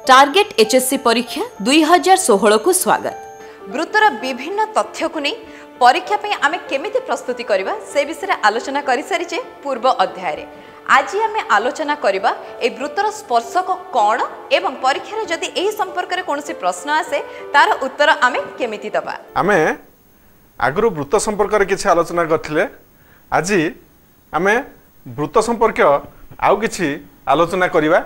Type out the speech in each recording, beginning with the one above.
Target HSC परीक्षा 2016 को स्वागत। वृत्तर विभिन्न तथ्य को नहीं परीक्षा पे आमे केमिति प्रस्तुति करबा से विषय आलोचना करि सारिचे पूर्व अध्याय रे। आज आमे आलोचना करबा ए वृत्तर स्पर्शक कोण एवं परीक्षा रे जदि एही संपर्क रे कोनोसी प्रश्न आसे तार उत्तर आमे केमिति दबा। आमे आगरु वृत्त संपर्क रे किछि आलोचना करथिले। आज आमे वृत्त संपर्क आउ किछि आलोचना करबा।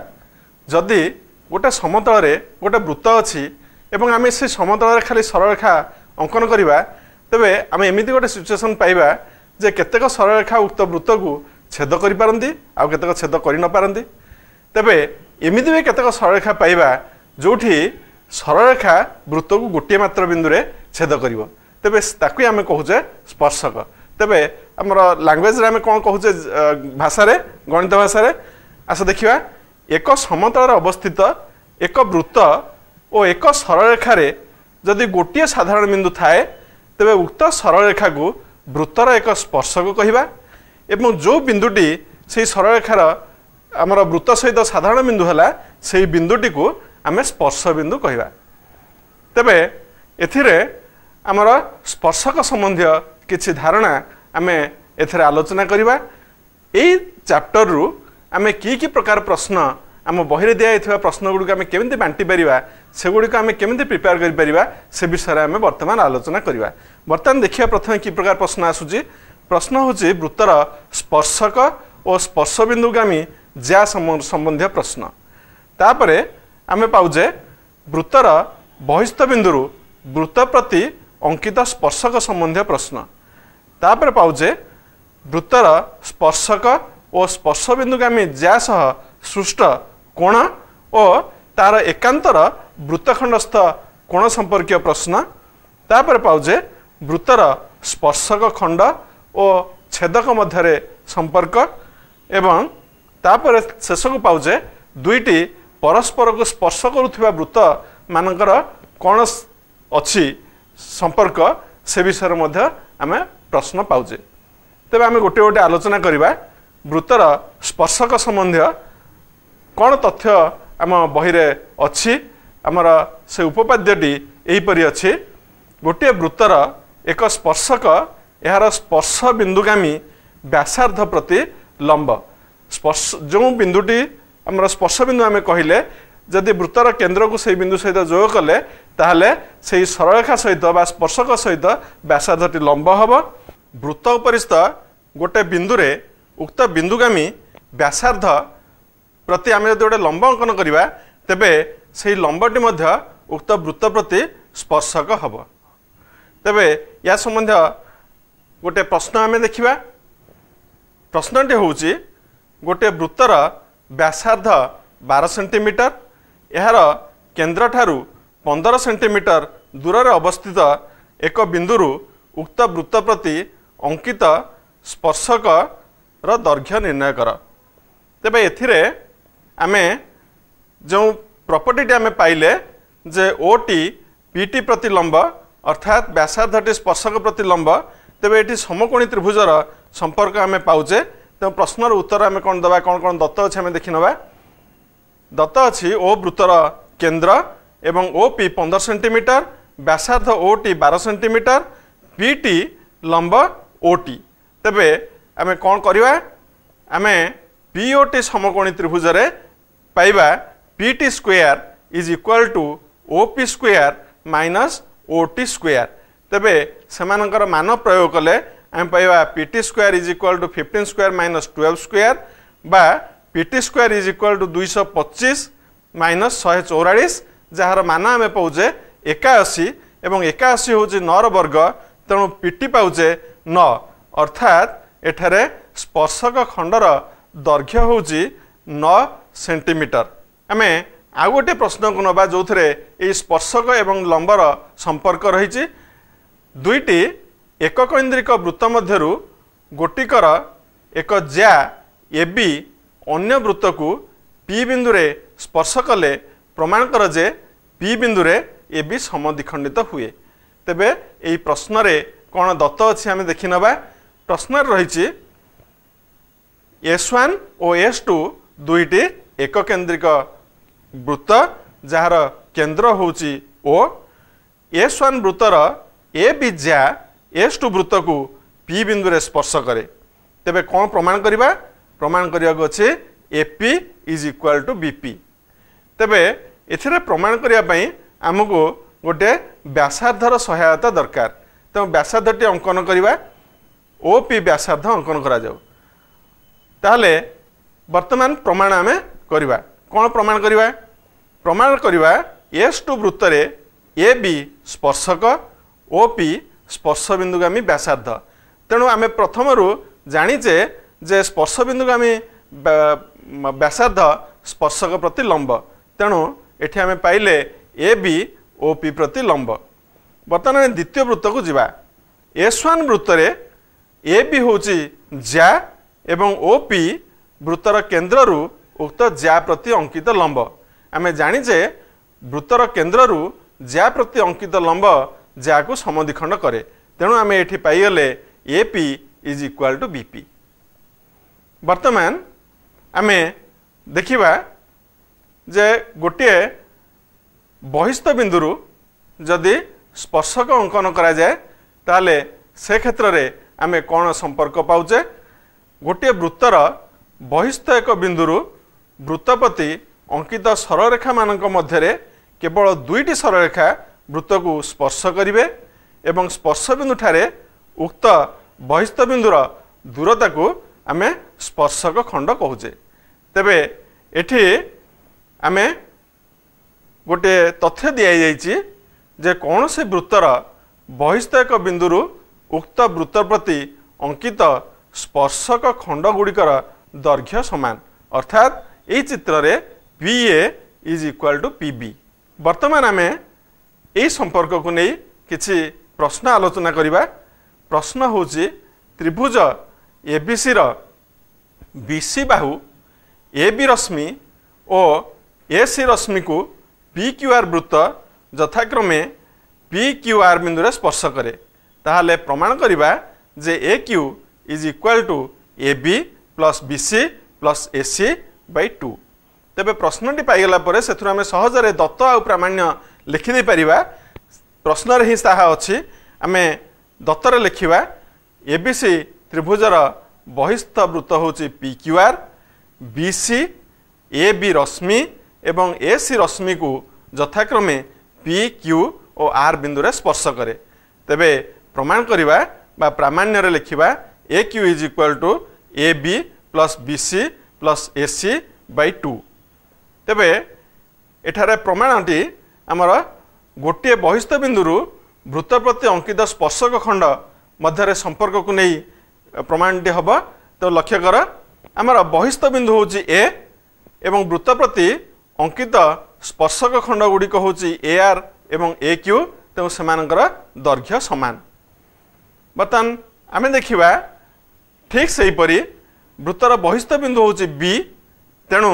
जदि गोटे समतल रे गोटे वृत्त अछि एवं आमे से समतल रे खाली सरलरेखा अंकन करबा तबे आमे एमिति गोटे सिचुएशन पाइबा जे केतेक सरलरेखा उक्त वृत्त को छेद करि पारंती आ केतेक छेद करि न पारंती। तबे एमिति बे केतेक सरलरेखा पाइबा जोठी सरलरेखा वृत्त को गोटे मात्र बिंदु रे छेद करिवो तबे ताकू आमे कहूजे स्पर्शक। तबे हमर लैंग्वेज रे आमे कोन कहूजे भाषा रे गणित भाषा रे आस देखिबा एक समतल अवस्थित एक वृत्त और एक सरलरेखा रे जदि गोटे साधारण बिंदु थाए तेबे उक्त सरलरेखा को वृत्तर एक स्पर्शक कहिबा एवं जो बिंदुटी से सरलरेखार आमर वृत्त सहित साधारण बिंदु है से बिंदुटी को आमे स्पर्श बिंदु कहिबा। तेबे एथिरे आमर स्पर्शक संबंधी किछि धारणा आमे एथिरे आलोचना करिबा। एई चैप्टर रु आमे की प्रकार प्रश्न आम बहिरे दिया प्रश्न गुड़िक आम केमिति बांटी पारिबा से गुड़िक आम केमिति प्रिपेयर करि पारिबा से विषय आम वर्तमान आलोचना करिबा। वर्तमान देखिया प्रथम की प्रकार प्रश्न आसुची। प्रश्न होची वृत्तर स्पर्शक और स्पर्श बिंदुगामी ज्या संबंधी प्रश्न। तापरे आमे पाउजे वृत्तर बहिस्थ बिंदु वृत्त प्रति अंकित स्पर्शक संबंधी प्रश्न। तापरे पाउजे वृत्तर स्पर्शक और स्पर्श बिंदुगामी ज्या सह सृष्ट कोण और तार एकांतर वृत्तखंडस्थ कोण संपर्कीय प्रश्न। तापर पाउजे वृत्तर स्पर्शक खंड और छेदक मध्य संपर्क एवं तापर शेष को पाउजे दुईटी परस्पर को स्पर्श करुवा वृत्त मानकर कौन अच्छी संपर्क से विषय मध्य आमे प्रश्न पाउजे। तेबे आमे गोटे गोटे आलोचना करिबा। वृत्तर स्पर्शक संबंधी कौन तथ्य आम बहिरे अच्छी आमर से उपपाद्यटी एहीपरि अच्छी। गोटे वृत्तर एक स्पर्शक यार स्पर्श बिंदुगामी व्यासार्ध प्रति लंब। स्पर्श जो बिंदुटी आमर स्पर्श बिंदु आमे कहिले जदि वृत्तर केन्द्र को से बिंदु सहित जोग कले ताहले से सरलरेखा सहित बा स्पर्शक सहित व्यासार्धटी लंब हब। वृत्त उपरिस्थ गोटे बिंदु रे उक्त बिंदुगामी व्यासार्ध प्रति आम जो गोटे लंब अंकन करवा तेबे से लंबटी मध्य उक्त वृत्त प्रति स्पर्शक हब। तेबे या संबंध गोटे प्रश्न आम देखा। प्रश्नटी होउची गोटे वृत्तर व्यासार्ध 12 सेंटीमीटर यार केन्द्र ठारू 15 सेंटीमीटर दूर रे अवस्थित एक बिंदुरु उक्त वृत्त प्रति अंकित स्पर्शक रो दैर्घ्य निर्णय कर। तेबे एथिरे आमे जो प्रॉपर्टी आमे पाइले जे ओटी पीटी प्रति लंब अर्थात व्यासार्धटी स्पर्शक प्रति लंब तेबे एटी समकोणी त्रिभुजर संपर्क आमे पाउजे। तो प्रश्नर उत्तर आमे कोन दबा कोन दत्त अछि आमे देखि नबा। दत्त अछि ओ वृत्तर केन्द्र एवं ओपी 15 सेंटीमीटर व्यासार्ध ओटी 12 सेंटीमीटर पीटी लंब ओटी। तेबे आमे कोन करिवा आमे पीओटी समकोणी त्रिभुज रे पाइबा PT square is equal to OP square minus OT square. तेबे सेमानकर मान प्रयोग कले आम पाइबा PT square is equal to 15 square minus 12 square बा PT square is equal to 225 minus 144 जार मान आम पाउजे 81 एवं 81 हूँ 9 वर्ग तेणु पीटी पाउजे 9 अर्थात एठारे स्पर्शक खंडर दैर्घ्य हूँ 9 सेंटीमीटर। आम आउ गोटे प्रश्न को नबा जो थे स्पर्शक एवं लंबर संपर्क रही। दुईटी एक केन्द्रिक वृत्त मध्यरु गोटिकर एक ज्या एबी अन्य वृत्त को पी बिंदु रे स्पर्श कले प्रमाण कर जे पी बिंदु रे एबी समद्विखंडित हुए। तेबे एई प्रश्न रे कौन दत्त अच्छी आम देखि नबा। प्रश्न रही S1 और S2 दुईटी एक केन्द्रिक वृत्त जार केन्द्र होची ओ S1 वृत्तर ए बी ज्या S2 वृत्त को P बिंदु रे स्पर्श करे तेबे कौन प्रमाण करिबा प्रमाण करिया गछे AP is equal to BP तेबे एथिरे प्रमाण करिया पई हमको गोटे व्यासार्धर सहायता दरकार तो व्यासार्धटी अंकन करिबा OP व्यासार्ध अंकन करा जाऊ ताहले वर्तमान प्रमाण आमे करिबा कौन प्रमाण करिबा S2 वृत्त रे AB स्पर्शक OP स्पर्श बिंदुगामी व्यासार्ध तेणु आमे प्रथमरु जानिचे जे स्पर्श बिंदुगामी व्यासार्ध स्पर्शक प्रति लंब तेणु एठी आमे पाइले AB OP प्रति लंब वर्तमान द्वितीय वृत्त को जिबा S1 वृत्त रे AB होची ज्या एवं OP वृत्तर केन्द्ररु उक्त ज्या प्रति अंकित लंब आमे जानिचे वृत्तर केन्द्ररु ज्या प्रति अंकित लंब ज्या को समद्विखंड करे तेणु आमे एठी पाइले AP is equal to BP वर्तमान आमे देखिबा जे गोटे बहिस्थ बिंदुरु जदि स्पर्शक अंकन करा जाए ताले से क्षेत्र रे आमे कोन संपर्क पाउचे गोटे वृत्तर बहिस्थ एक बिंदुरु वृत्तपति अंकित सरलरेखा मानक मध्यरे केवल दुईटी सरलरेखा वृत्त को स्पर्श करिवे एवं स्पर्श बिंदु ठारे उक्त बहिस्थ बिंदुर दूरता को आमे स्पर्शक खंड कहूचे तेबे एठी आमे गोटे तथ्य दिया जाइछि जे कौन से वृत्तर बहिस्थ एक बिंदुरु उक्त वृत्त प्रति अंकित स्पर्शक खंड गुड़िकर दैर्घ्य समान अर्थात यही चित्र रे PA is equal to PB वर्तमान आमे यही संपर्क को नहीं किछि प्रश्न आलोचना करिबा प्रश्न होची त्रिभुज ABC रो BC बाहु AB रश्मि और AC रश्मि को PQR वृत्त यथाक्रमे PQR बिंदु रे स्पर्श करे ताहाले प्रमाण करिबा जे AQ is equal to AB plus BC plus AC by 2 तेबे प्रश्नटी पाइगला परे सेथुर आमे सहजरे दत्त आ प्रामाण्य लिखि दे परिबा प्रश्न रे ही ताहा अछि आमे दत्त रे लिखिबा ABC त्रिभुजर बहिस्थ वृत्त होची PQR BC AB रश्मि एवं AC रश्मि को यथाक्रमे PQ और R बिंदु रे स्पर्श करे तेबे प्रमाण करिबा बा प्रामाण्य रे लिखिबा AQ is equal to AB plus BC plus AC by 2 तेबे एठारे प्रमाणटी आमर गोटे बहिस्थ बिंदुरु वृत्त प्रति अंकित स्पर्शक खंड मध्य संपर्क को नहीं प्रमाणटी हम तो लक्ष्य कर आमर बहिस्थ बिंदु होची A एवं वृत्त प्रति अंकित स्पर्शक खंड गुड़िक होची AR एवं AQ तेणु सेमानकर दैर्घ्य समान बर्तमान आमे देखिबा ठीक सही परी वृत्तर बहिस्थ बिंदु होची B तेणु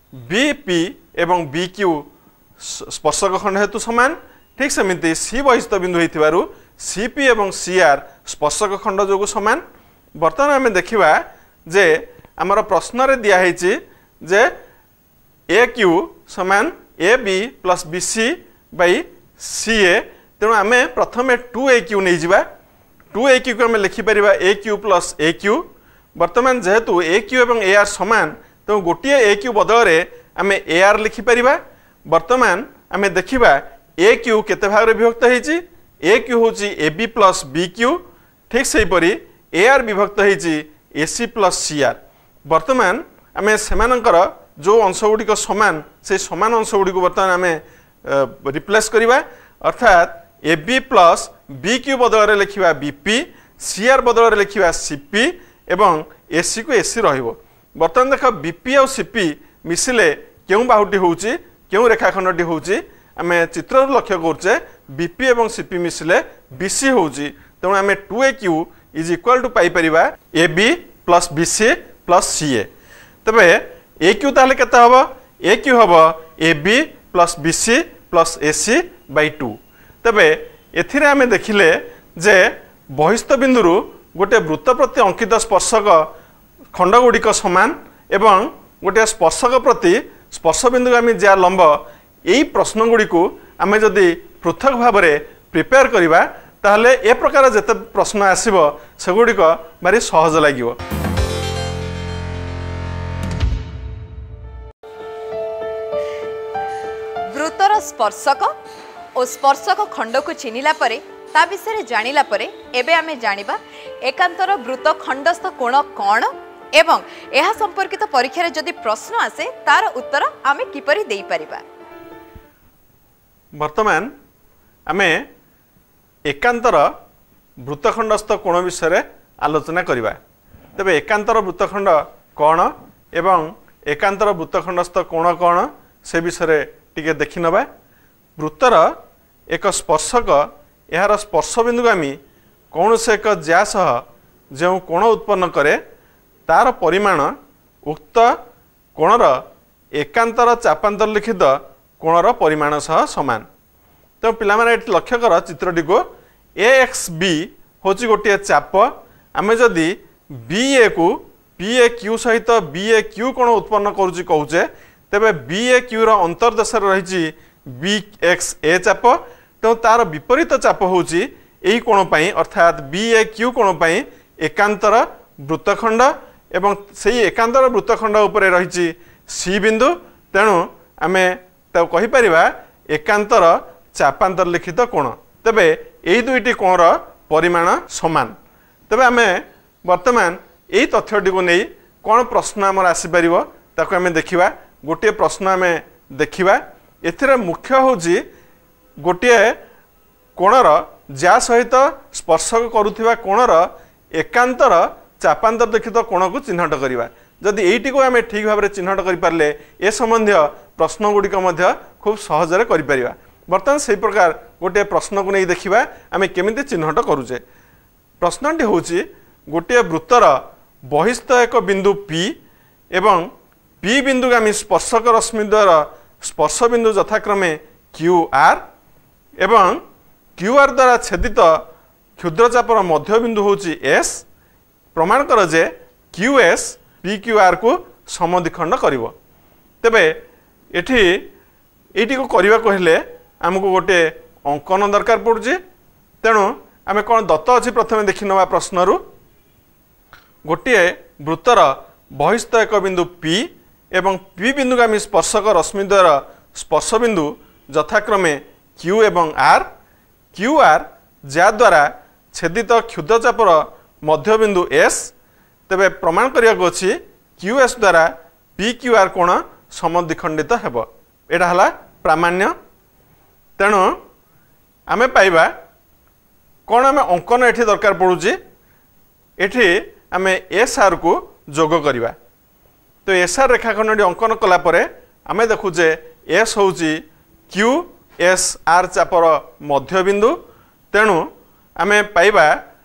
BP एवं BQ स्पर्शक खंड हेतु समान ठीक सेमिति C बहिस्थ बिंदु हेतिबारु CP एवं CR स्पर्शक खंड जोगु समान बर्तमान आमे देखिबा जे हमर प्रश्न रे दिया हेछि जे AQ समान AB plus BC by CA तेणु आमे प्रथमे 2AQ नै जिबा 2AQ को आमे लिखि परिबा AQ प्लस AQ वर्तमान जेहेतु AQ एवं AR समान तो गोटे AQ बदल रे आमे AR लिखि परिबा वर्तमान आमे देखिबा AQ केते भाग रे विभक्त हेछि AQ होछि AB प्लस BQ ठीक सही परी AR विभक्त हेछि AC प्लस CR वर्तमान आमे सेमानकर जो अंश गुड़िक समान से समान अंश गुड़िक वर्तमान आमे रिप्लेस करिबा अर्थात AB प्लस BQ बदल रे लिखिबा BP CR बदल रे लिखिबा CP एवं AC को AC रहिबो वर्तमान देख BP और CP मिसिले केउ बाहुटी होउची केउ रेखाखंडटी होउची आमे चित्र लक्ष्य करछे BP एवं CP मिसिले BC होउची तेणु आमे 2AQ इज इक्वल टू पाई परिबा AB plus BC plus CA तबे AQ ताले केते हबो AQ हबो AB plus BC plus AC by 2 तबे एथिरे आमे देखिले जे बहिस्थ बिंदुरु गोटे वृत्त प्रति अंकित स्पर्शक खंड गुड़िक समान एवं गोटे स्पर्शक प्रति स्पर्श बिंदुगामी ज्या लंब यही प्रश्न गुड़ी को आम जदि पृथक भाव में प्रिपेयर करवा ताहले ए प्रकार जिते प्रश्न आसब सेगुड़िक भारी सहज लगे। वृत्तर स्पर्शक और स्पर्शक खंड को चिन्हिला परे ता विषय जानिला परे एबे आमे जानिबा एकांतर वृत्त खंडस्थ कोण कौन एवं यह संपर्कित परीक्षा रे जदि प्रश्न आसे तार उत्तर आमे किपरि देई परिबा। वर्तमान आमे एकांतर वृत्तखंडस्थ कोण विषय आलोचना करिबा। तबे एकांतर वृत्तखंड कौन एवं एकांतर वृत्तखंडस्थ कोण कौन से विषय टिके देखि नबा। वृत्तर एक स्पर्शक यार स्पर्श बिंदुगामी कौन से एक ज्या सह जो कोण उत्पन्न करे तार परिमाण उक्त कोणर एकांतर चापांतर लिखित कोणर परिमाण सह समान। तो पिला माने लक्ष्य कर चित्रटी को AXB होची गोटे चाप आमे जदि BA को PAQ सहित BAQ कोण उत्पन्न करूची कहूचे तेबे BAQ रो अंतर्देश रही BXA चाप तो तार विपरीत चाप होची एही कोण पई अर्थात BAQ कोण पई एकांतर वृत्तखंड एवं सेही एकांतर वृत्तखंड उपरे रही C बिंदु तेणु आमे तो कहि परिबा एकांतर चापांतर लिखित कोण। तेबे एही दुईटी कोणर परिमाण समान। तेबे आमे वर्तमान एही तथ्यटी को नहीं कौन प्रश्न आमर आसी परिबो ताको आमे देखिबा। गोटे प्रश्न आमे देखिबा एथिरे मुख्य होची गोटे कोणर ज्या सहित स्पर्शक करुथिबा कोणर एकांतर चापांतर लिखित कोण को चिन्हट करिबा। जदि एईटी को आमे ठीक भाव में चिन्हट करि पारले ए संबंधी प्रश्न गुड़िक खूब सहजरे करि परिबा। बर्तमान से प्रकार गोटे प्रश्न को नहीं देखिबा आमे केमिति चिन्हट करूचे। प्रश्नटी होची गोटे वृत्तर बहिस्थ एक बिंदु P एवं P बिंदुगामी स्पर्शक रश्मि द्वारा स्पर्श बिंदु यथाक्रमे QR एवं QR द्वारा छेदित क्षुद्रचापर मध्य बिंदु होची S। प्रमाण कर जे QS PQR को समद्विखंड करिवो। तेबे एठी को करिवा कहले आमको गोटे अंकन दरकार पड़ुची। तेणु आमे कौन दत्त अच्छी प्रथमे देखि नवा प्रश्नरु गोटे वृत्तर बहिस्थ एक बिंदु P एवं P बिंदुगामी स्पर्शक रश्मि द्वारा स्पर्श बिंदु यथाक्रमे Q एवं R QR ज्या द्वारा छेदित क्षुद्रचापर मध्य बिंदु S। तेबे प्रमाण करिया अछि QS द्वारा PQR कोण समद्विखंडित हेबो। एटा हला प्रामाण्य। तेणु आमे पाइबा कौन आमे अंकन एठी दरकार पड़ुची एठी आमे SR को जोग करिबा। तो SR रेखाखंडटी अंकन कला परे आमे देखुचे S होची QSR चापर मध्य बिंदु। तेणु आमे पाइबा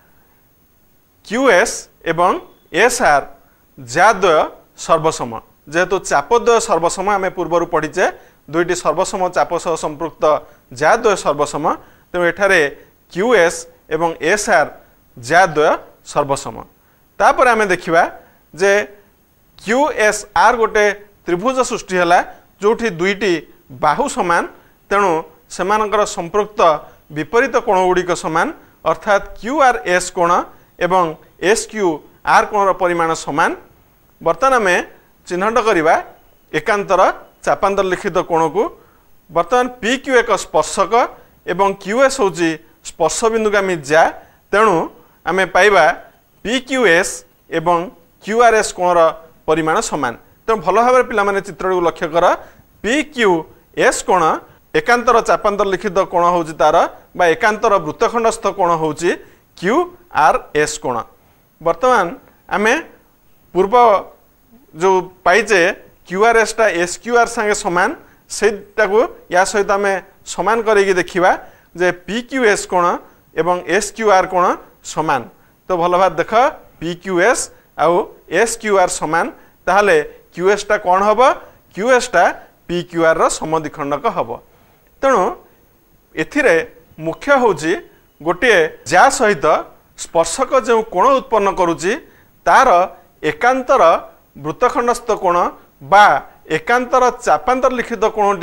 QS एवं SR ज्याद्वय सर्वसम। जेहेतु चापद्वय सर्वसम आमे पूर्वरु पढ़ीचे दुईटी सर्वसम चाप सह संपृक्त ज्याद्वय सर्वसम। तेणु एठारे QS एवं SR ज्याद्वय सर्वसम। तापर आमे देखिबा जे QSR गोटे त्रिभुज सृष्टि हला जोठी दुईटी बाहु समान। तेणु सेमानकर संपृक्त विपरीत कोण गुड़िक समान अर्थात QRS कोण एवं SQR कोणर परिमाण समान। बर्तमान आमे चिन्हट करिबा एकांतर चापांतर लिखित कोण को। बर्तमान PQ एक स्पर्शक एवं QS होची स्पर्श बिंदुगामी ज्या। तेणु आमे पाइबा PQS एवं QRS कोणर परिमाण समान। तेणु भल भाव पिला माने चित्र को लक्ष्य कर PQS कोण एकांतर चापांतर लिखित कोण होची तार बा एकांतर वृत्तखंडस्थ कोण होची QRS कोण। वर्तमान आमे पूर्व जो पाइचे QRS टा SQR संगे समान सेटा को या सहित आमे समान करके देखिबा जे PQS कोण एवं SQR कोण समान। तो भल भाव देख PQS आउ SQR समान ताहले QS टा कोण हबो QS टा PQR रो समद्विखंडक हबो। तेणु एथिरे मुख्य होची गोटे ज्या सहित स्पर्शक जो कोण उत्पन्न करूची तार एकांतर वृत्तखंडस्थ कोण बा एकांतर चापांतर लिखित कोणटी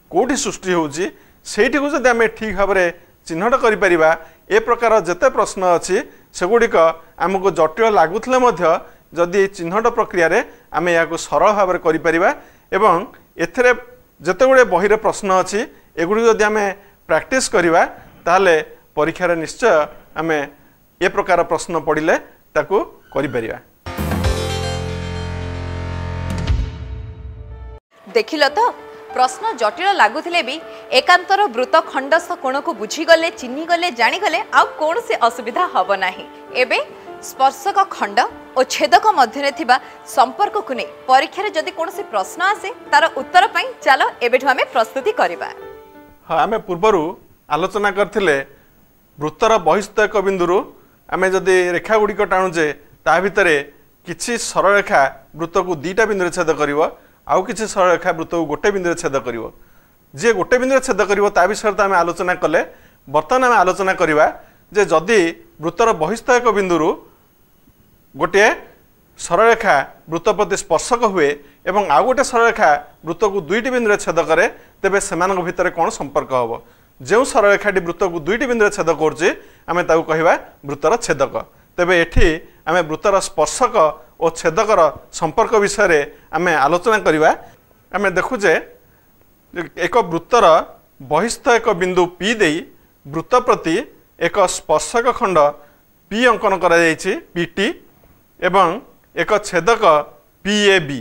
कोठी सृष्टि होउची सेठी को जदि आमे ठीक भाव में चिन्हट करि परिबा ए प्रकार जेते प्रश्न अछि सेगुड़िक आमको जटिल लागुथिले मध्य जदि चिन्हट प्रक्रिया रे आमे याको सरल भाव में करि परिबा एवं एथरे जेते गुडे बही रे प्रश्न अछि एगुडी जदि आमे प्रैक्टिस करिबा ताले परीक्षा रे निश्चय आमे ए प्रकार प्रश्न पड़िले ताकू करि परिबा। देखिल तो प्रश्न जटिल लगुले भी एकांतर वृत्त खंडस्थ कोण को बुझीगले चिन्हीगले जाणीगले आउ कौन से असुविधा हब नाही। एबे स्पर्शक खंड और छेदक मध्य थिबा संपर्क को नहीं परीक्षा रे जदि कौन से प्रश्न आसे तार उत्तर पाई चलो एबेठु आमे प्रस्तुति करिबा। हाँ आमे पूर्वरु आलोचना करथिले वृत्तर बहिस्थ एक बिंदुरु आमे जदि रेखा गुड़िक टाणुचे ता भितरे किछि सरल रेखा वृत्त को दुईटा बिंदु छेद करिवो आउ किछि सरल रेखा वृत्त को गोटे बिंदु छेद करिवो जे गोटे बिंदु छेद करिवो ता विषय रे आमे आलोचना कले। वर्तमान आमे आलोचना करिवा जे जदि वृत्तर बहिस्थ एक बिंदुरु गोटे सरल रेखा वृत्त प्रति स्पर्शक हुए एवं आउ गोटे सरल रेखा वृत्त को दुईटी बिंदु छेद करे तेबे सेमानक भितर कौन संपर्क हबो जो सरल रेखाटी वृत्त को दुईटी बिंदु छेद करछे आमे ताऊ कहिबा वृत्तर छेदक। तेबे एठी आमे वृत्तर स्पर्शक और छेदकर संपर्क विषय रे आमे आलोचना करिवा। आमे देखु जे एक वृत्तर बहिस्थ एक बिंदु पी देई वृत्त प्रति एक स्पर्शक खंड पी अंकन करा जायछि पीटी एवं एक छेदक पीएबी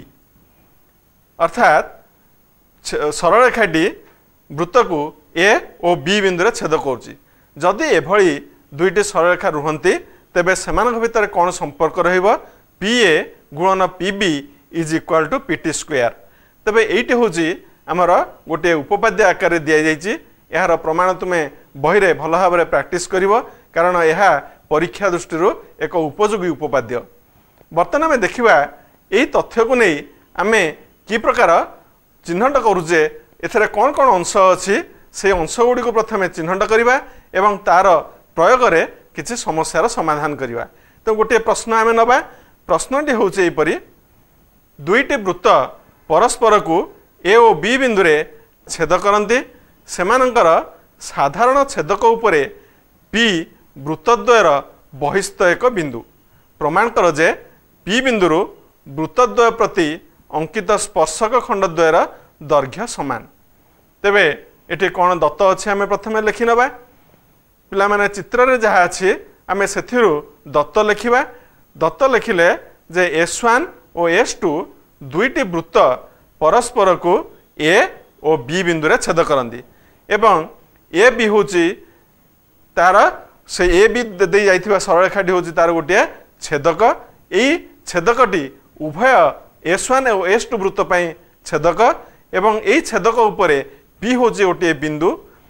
अर्थात सरल रेखाटी वृत्त को ए और बी बिंदु छेद करुच्ची। जदि एभली दुईटी सरल रेखा रुहंती तेबे सेमानक भितर कौन संपर्क रहिबो पीए गुणन PB is equal to PT square. तेबे एइटी होची आमर गोटे उपपाद्य आकार दिया जायछि। यार प्रमाण तुमे बही रे भल भाव में प्रैक्टिस करिवो कारण यह परीक्षा दृष्टि एक उपयोगी उपपाद्य। बर्तमान आम देखा यही तथ्य को नहीं आमे कि प्रकार चिन्हट करुचे एथरे कौन कौन अंश अच्छी से अंश गुड़ी को प्रथम चिन्हट करवा एवं तार प्रयोग में किसी समस्यार समाधान करवा। तो गोटे प्रश्न आम नवा प्रश्नटी हूँ यहीपरी दुईटी वृत्त परस्पर को ए और बी बिंदु रे छेद करती सेमानंकर साधारण छेदक उपरे पी वृत्तद्वयर बहिस्थ एक बिंदु प्रमाण कर जे पी बिंदुरु वृत्तद्वय प्रति अंकित स्पर्शक खंडद्वयर दैर्घ्य समान। तेबे एटी कौन दत्त अच्छे आम प्रथम लिखि नवा पिला माने चित्र रे जहाँ अच्छी आम से दत्त लिखा। दत्त लिखिले जे S1 और S2 दुईटी वृत्त परस्पर को ए और बी बिंदु रे छेद करती एवं ए बी हूँ तार से ए बी दे जाइथिबा सरल रेखाटी हूँ तार गोटे छेदक। यही छेदकटी उभय S1 और S2 वृत्त पाई छेदक एवं यही छेदक उपरे P हूँ गोटे बिंदु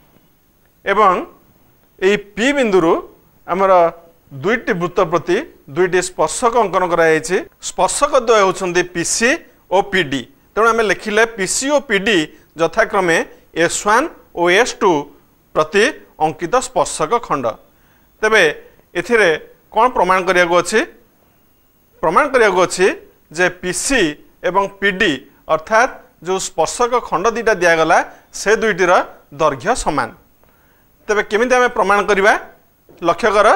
एवं यही P बिंदुरु आमर दुईटी वृत्त प्रति दुईटी स्पर्शक अंकन कराई। स्पर्शक द्वय होउछन्ति PC और PD। तेणु आम लिखिले PC और PD यथाक्रमे S1 और S2 प्रति अंकित स्पर्शक खंड। तेबे एथिरे कौन प्रमाण करियाको अछि प्रमाण करियाको अछि जे PC एवं PD अर्थात जो स्पर्शक खंड दुईटा दिगला से दुईटीर दैर्घ्य समान। तेबे केमिति आमे प्रमाण करिबा लक्ष्य कर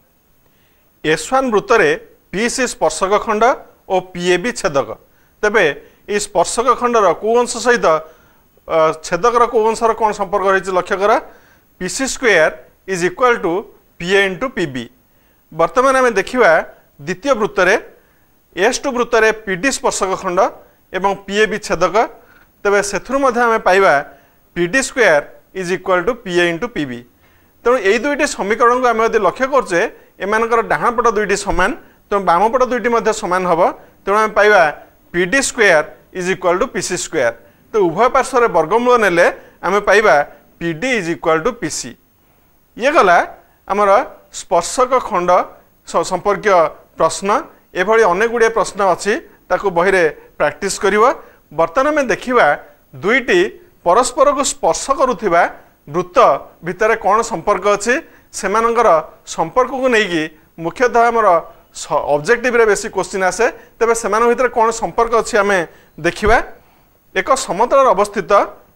S1 वृत्त रे PC स्पर्शक खंड और PAB छेदक। तेबे ये स्पर्शक खंडर को अंश सहित छेदकर को अंशर कौन संपर्क रही लक्ष्य कर PC square is equal to PA into PB। वर्तमान आम देखा द्वितीय वृत्त रे S2 वृत्त रे PD स्पर्शक खंड एवं PAB छेदक। तेबे सेथुरु मध्ये आम पाइबा PD square is equal to PA into PB। तेणु यही दुईटी समीकरण को आम यदि लक्ष्य करचे एमानकर डाहाण पट दुईटी सामान तेणु बाम पट दुईटी मध्ये सामान हम तेणु आम पाइबा PD square is equal to PC square. तो उभय पार्श्व वर्गमूल नेले आम पाइबा PD is equal to PC। ये गला आमर स्पर्शक खंड संपर्क प्रश्न एभली अनेक गुड़िया प्रश्न अच्छी ताकू बही रे प्रैक्टिस करिवो। वर्तमान में देखिबा दुईटी परस्पर को स्पर्श करुथिबा वृत्त भितर कौन संपर्क अच्छी सेमानंकर संपर्क को लेकिन मुख्यतः आमर ऑब्जेक्टिव रे बेसी क्वेश्चन आसे। तेबे सेमान भितर कौन संपर्क अच्छी आम देखिबा एक समतल अवस्थित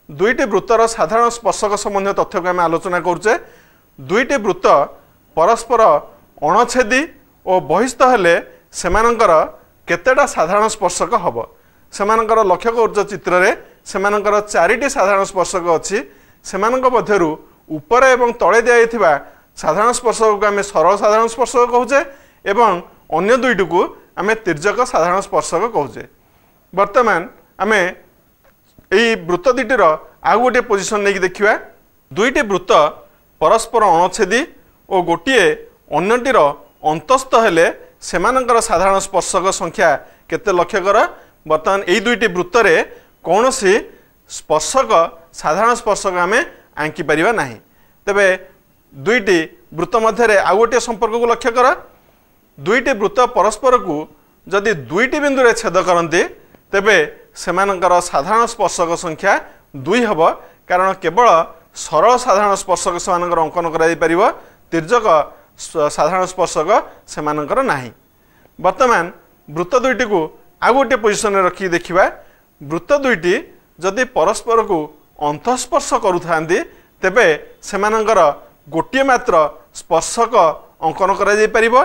दुईटी वृत्तर साधारण स्पर्शक संबंधी तथ्य को आम आलोचना करुचे। दुईटी वृत्त परस्पर अणछेदी और बहिस्थ हेले सेमानंकर केतेटा साधारण स्पर्शक हम सेमानंकर लक्ष्य कर चित्र में सेमानंकर 4टी साधारण स्पर्शक अच्छी सेमानंक मध्यरु ऊपर एवं तले दिया साधारण स्पर्शक को आम सरल साधारण स्पर्शक कहूचे एवं अन्य दुईटी को आम तिर्यक साधारण स्पर्शक कहूचे। वर्तमान आम यही वृत्त दुईटर आउ गोटे पोजिशन नहीं देखा दुईटी वृत्त परस्पर अणछेदी और गोटे अन्यटीर अंतस्थ हेले सेमानंकर साधारण स्पर्शक संख्या केते लक्ष्य कर। वर्तमान यही दुईटी वृत्त रे कौन सी स्पर्शक साधारण स्पर्शक आम आंकी पारिबा नाही। तेबे दुईटी वृत्त मध्य आउ गोटे संपर्क को लक्ष्य कर। दुईटी वृत्त परस्पर को जदि दुईटी बिंदु रे छेद करते तेबे सेमानंकर साधारण स्पर्शक संख्या 2 हब कारण केवल सरल साधारण स्पर्शक सेमानंकर अंकन कराई परिबो तिर्यक साधारण स्पर्शक सेमानंकर नाही। वर्तमान वृत्त दुईटी को आउ गोटे पोजिशन में रखी देखिबा वृत्त दुईटी जदि परस्पर को अंतस्पर्श करुथांती तेबे सेमानंकर गोटे मात्र स्पर्शक अंकन करा जाई परिबो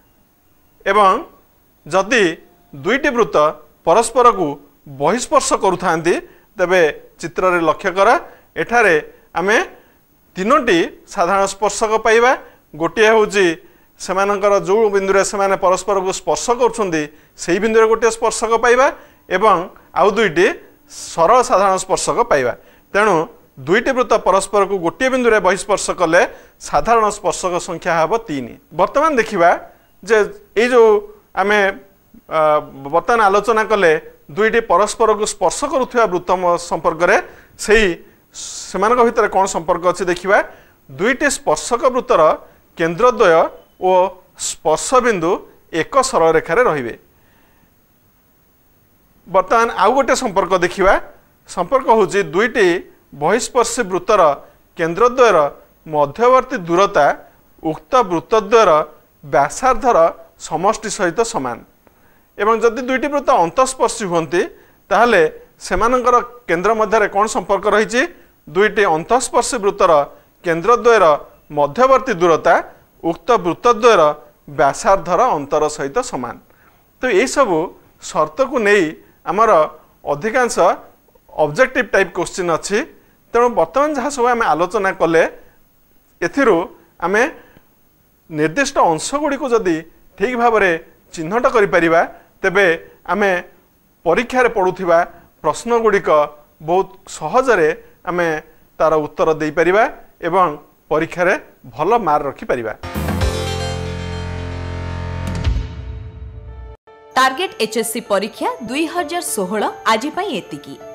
एवं जदि दुईटी वृत्त परस्पर को बहिस्पर्श करुथांती तेबे चित्र रे लक्ष्य कर एठारे आमे 3टी साधारण स्पर्शक पाइबा। गोटे होची सेमानंकर जो बिंदु रे सेमाने परस्पर को स्पर्श करुछंती सेही बिंदु रे गोटे स्पर्शक पाइबा एवं आउ दुईटी सरल साधारण स्पर्शक पाइबा। तेणु दुईटी वृत्त परस्पर को गोटे बिंदु रे बहिस्पर्श कले साधारण स्पर्शक संख्या हब 3। वर्तमान देखिबा जे ए जो आमे वर्तमान आलोचना कले दुईटी परस्पर को स्पर्श करुवा वृत्त संपर्क में से भितर कौन संपर्क अच्छी देखिबा दुईटी स्पर्शक वृत्तर केन्द्रद्वय और स्पर्श बिंदु एक सरल रेखार रहिबे। वर्तमान आउ गोटे संपर्क देखिबा संपर्क होची दुईटी बहिस्पर्शी वृत्तर केन्द्रद्वयर मध्यवर्ती दूरता उक्त वृत्तद्वयर व्यासार्धर समष्टि सहित समान एवं जदि दुईटी वृत्त अंतस्पर्शी होती ताहले सेमानंकर केन्द्र मध्य कौन संपर्क रही दुईटी अंतस्पर्शी वृत्तर केन्द्रद्वयर मध्यवर्ती दूरता उक्त वृत्तद्वयर व्यासार्धर अंतर सहित समान। तो यही सबू शर्त को नहीं आमर अधिकांश ऑब्जेक्टिव टाइप क्वेश्चन अच्छी। तेणु बर्तमान जहाँ सब आम आलोचना कले एथिरु आमे निर्दिष्ट अंश गुड़ी को जदि ठीक भाव में चिन्हट करि परिबा तेबे आमे परीक्षा रे पड़ुथिबा प्रश्न गुड़िक बहुत सहजरे आमे तार उत्तर दे परिबा एवं परीक्षा रे भल मार्क रखि परिबा। टार्गेट एचएससी परीक्षा 2016 आज एतिकी।